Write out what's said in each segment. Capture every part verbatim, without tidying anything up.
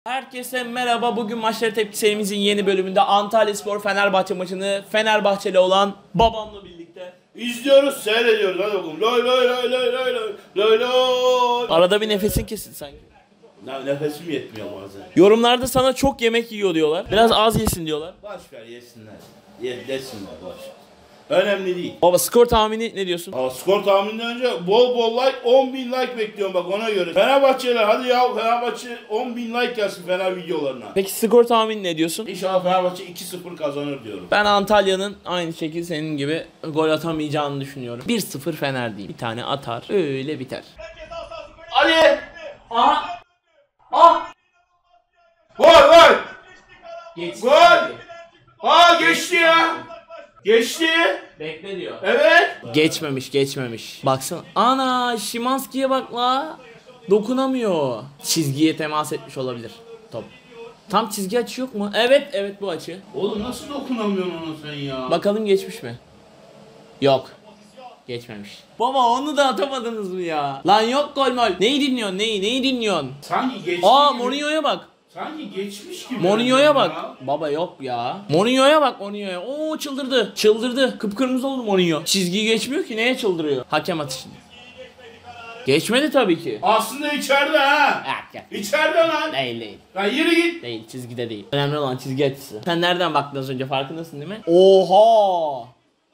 Herkese merhaba. Bugün Maçları Tepki serimizin yeni bölümünde Antalyaspor Fenerbahçe maçını Fenerbahçeli olan babamla birlikte izliyoruz, seyrediyoruz. Hadi bakalım. Loy loy loy loy loy loy loy loy. arada bir nefesin kesildi sanki. Ne, nefesim yetmiyor bazen. Yorumlarda sana çok yemek yiyor diyorlar. Biraz az yesin diyorlar. Boş ver, yesinler. Ye, yesinler, boş ver. Önemli değil. Baba skor tahmini ne diyorsun? Ama skor tahmininden önce bol bol like, on bin like bekliyorum bak ona göre. Fenerbahçeliler hadi ya, Fenerbahçe on bin like gelsin Fener videolarına. Peki skor tahmini ne diyorsun? İnşallah Fenerbahçe iki sıfır kazanır diyorum. Ben Antalya'nın aynı şekilde senin gibi gol atamayacağını düşünüyorum. bir sıfır Fener diyeyim. Bir tane atar. Öyle biter. Hadi! Aha! Ah! Gol gol! Geç. Gol! Aa geçti ya! Geçti! Bekle diyor. Evet! Geçmemiş, geçmemiş. Baksana. Ana, Şimanski'ye bak la. Dokunamıyor. Çizgiye temas etmiş olabilir top. Tam çizgi açı yok mu? Evet, evet bu açı. Oğlum nasıl dokunamıyorsun ona sen ya? Bakalım geçmiş mi? Yok. Geçmemiş. Baba onu da atamadınız mı ya? Lan yok gol mol. Neyi dinliyorsun? Neyi? Neyi dinliyorsun? Sanki geçti Aa, gibi. Mourinho'ya bak. Sanki geçmiş gibi. Mourinho'ya ya. bak. Baba yok ya. Mourinho'ya bak, Mourinho'ya. Oo çıldırdı. Çıldırdı. Kıpkırmızı oldu Mourinho. Çizgiyi geçmiyor ki, neye çıldırıyor? Hakem atışında. Geçmedi tabii ki. Aslında içeride ha. Yok, yok. İçeride lan. Değil değil. Lan yürü git. Değil, çizgide değil. Önemli olan çizgi açısı. Sen nereden baktın az önce, farkındasın değil mi? Oha!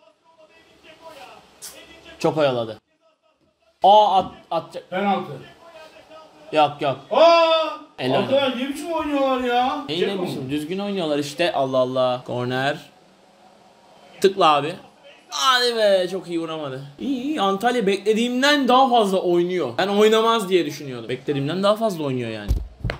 Çok oyaladı. Aa at atacak. Penaltı. Yok yok. Aa! El Arkadaşlar ne biçim oynuyorlar ya? Neyi Çek ne onu. biçim düzgün oynuyorlar işte. Allah Allah. Korner. Tıkla abi. Hadi be, çok iyi vuramadı. İyi iyi, Antalya beklediğimden daha fazla oynuyor. Ben oynamaz diye düşünüyordum. Beklediğimden daha fazla oynuyor yani.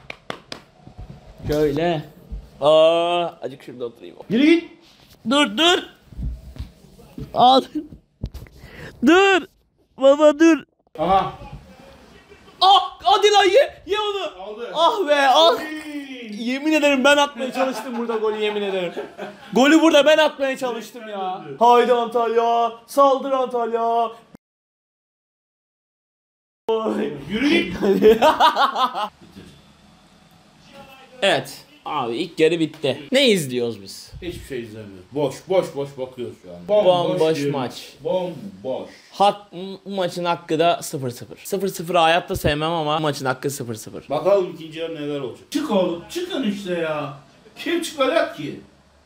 Şöyle. Aa, acık şurada oturayım. Yürü git. Dur dur. Al. Dur. Baba dur. Aha. Ah, hadi lan ye. Ye onu. Aldı. Ah be ah. Oy. Yemin ederim ben atmaya çalıştım burada golü, yemin ederim. Golü burada ben atmaya çalıştım ya. Haydi Antalya. Saldır Antalya. Yürü git. Evet. Abi ilk yarı bitti. Ne izliyoruz biz? Hiçbir şey izlemiyoruz. Boş boş boş bakıyoruz şu an. Bomboş diyorum. maç. Bomboş. Hak, bu maçın hakkı da sıfır sıfır. sıfır sıfırı hayatta sevmem ama maçın hakkı sıfır sıfır. Bakalım ikinci yarı neler olacak. Çık oğlum, çıkın işte ya. Kim çıkacak ki?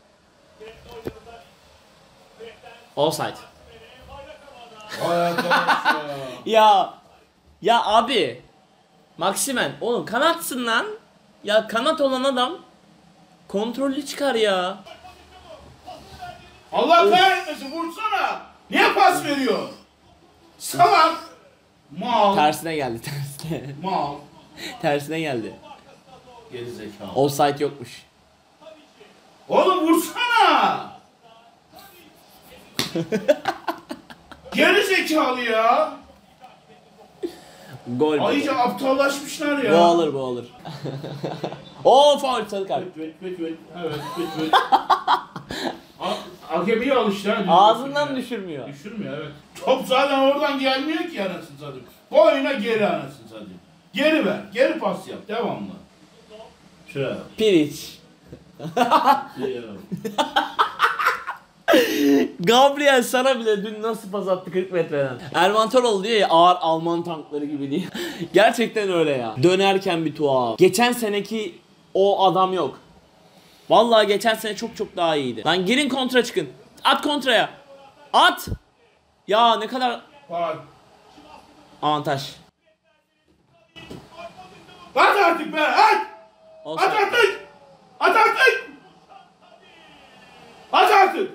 Offside. Vay arkadaş ya. Ya ya abi, Maximen oğlum kanatsın lan. Ya kanat olan adam kontrollü çıkar ya. Allah kahretmesin, vursana. Niye pas veriyor? Salak. Mal. Tersine geldi, tersine. Mal. Tersine geldi. Geri zekalı. Offside yokmuş. Oğlum vursana. Geri zekalı ya. Gol. Ayrıca aptallaşmışlar ya. Bu olur, bu olur. Oo, faul, sarı kart. Evet, evet, evet. Evet, evet, evet. Hakemi al işte. Ağzından düşürmüyor. Düşürmüyor, evet. Top zaten oradan gelmiyor ki anasını satayım. Oyuna geri anasını satayım. Geri ver. Geri pas yap. Devamlı. Şuraya. Piriç. Şuraya. Gabriel sana bile dün nasıl pas attı kırk metreden. Erman Toroğlu diyor ya, ağır Alman tankları gibi diye. Gerçekten öyle ya. Dönerken bir tuhaf. Geçen seneki o adam yok. Vallahi geçen sene çok çok daha iyiydi. Lan girin kontra çıkın. At kontraya. At. Ya ne kadar Bak. avantaj. At artık be. At. Olsun. At artık. At artık. At artık.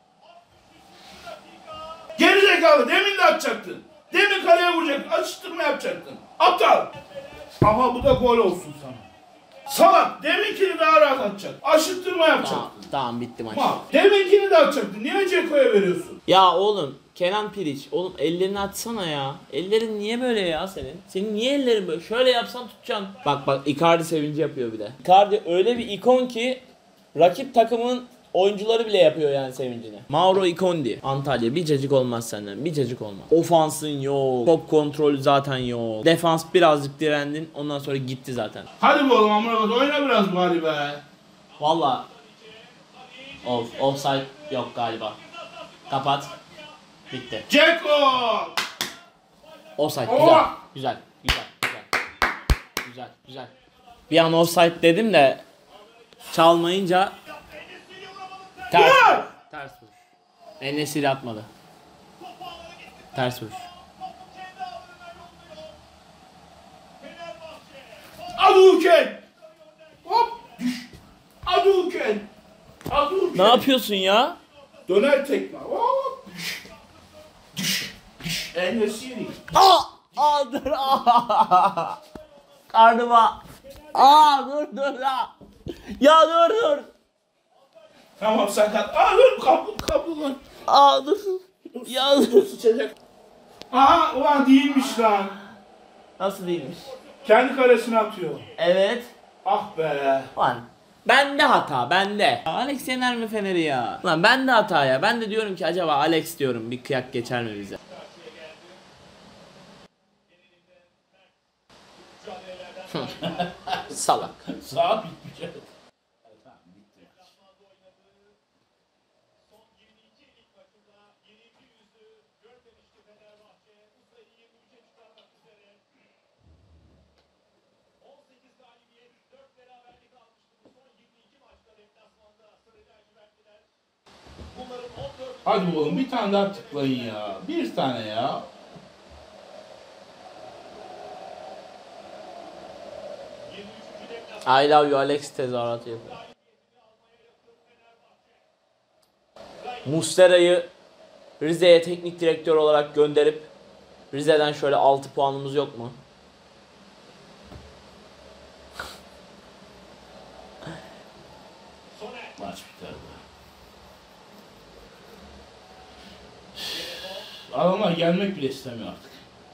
Geri zekalı. Demin de atacaktın. Demin kaleye vuracaktın. Açıştırma yapacaktın. Aptal. Ama bu da gol olsun sana. Salak. Deminkini daha rahat atacaktın. Aşıttırma yapacaktın. Tamam, tamam bitti maç. Tamam. Deminkini de atacaktın. Niye Ceko'ya veriyorsun? Ya oğlum Kenan Piriç, oğlum ellerini açsana ya. Ellerin niye böyle ya senin? Senin niye ellerin böyle? Şöyle yapsan tutacaksın. Bak bak, Icardi sevinci yapıyor bir de. Icardi öyle bir ikon ki rakip takımın Oyuncuları bile yapıyor yani sevincini. Mauro Icardi. Antalya bir cacık olmaz senden. Bir cacık olmaz. Ofansın yok. Top kontrolü zaten yok. Defans birazcık direndin. Ondan sonra gitti zaten. Hadi be oğlum amına koyayım, oyna biraz bari be. Valla. Off. Offside yok galiba. Kapat. Bitti. Ceko! Offside. Oha! Güzel. Güzel. Güzel. Güzel. Güzel. Güzel. Bir an offside dedim de çalmayınca ters. Vur! Ters vuruş. En-Nesyri atmadı. Ters vuruş. Aduken! Hop! Düş! Aduken! Aduken! Ne yapıyorsun ya? Döner tekme. Hop! Düş! Düş! Düş! En-Nesyri. Aa! Aa dur! Aa! Karnıma! Aa dur dur ya! Ya dur dur! Tamam sakat. Aa dur kapı kapı lan. Aa dur! Ya dur! Sıçacak. Aha ulan değilmiş lan. Nasıl değilmiş? Kendi kalesine atıyor. Evet. Ah be. Lan bende hata bende. Alex yener mi Fener'i ya? Lan bende hata ya. Ben de diyorum ki acaba Alex diyorum bir kıyak geçer mi bize? Salak. Saat bitmiş. Evet. Hadi oğlum bir tane daha tıklayın ya. Bir tane ya. I love you Alex tezahüratı yapıyor. Muslera'yı Rize'ye teknik direktör olarak gönderip Rize'den şöyle altı puanımız yok mu? Maç biter be. Adamlar gelmek bile istemiyor artık.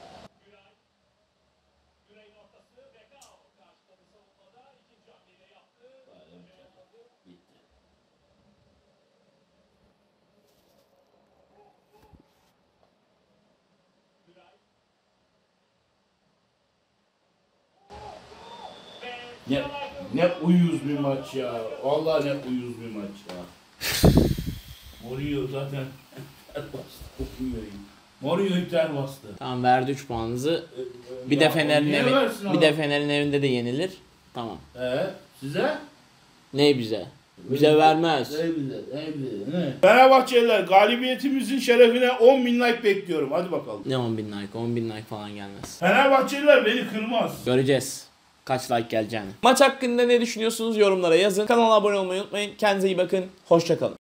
Ne ne uyuz bir maç ya. Vallahi ne uyuz bir maç ya. Mourinho zaten ter bastı. Mourinho'yu ter bastı. Tamam verdi üç puanınızı. Bir Ya, de Fener'in niye evi, versin bir adam? de Fener'in evinde de yenilir. Tamam. Ee, size? Ne bize? Bize vermez. Ne bize? Ne bize? Ne? Fenerbahçeliler galibiyetimizin şerefine on bin like bekliyorum. Hadi bakalım. Ne on bin like? on bin like falan gelmez. Fenerbahçeliler beni kırmaz. Göreceğiz. Kaç like geleceğini. Maç hakkında ne düşünüyorsunuz yorumlara yazın. Kanala abone olmayı unutmayın. Kendinize iyi bakın. Hoşça kalın.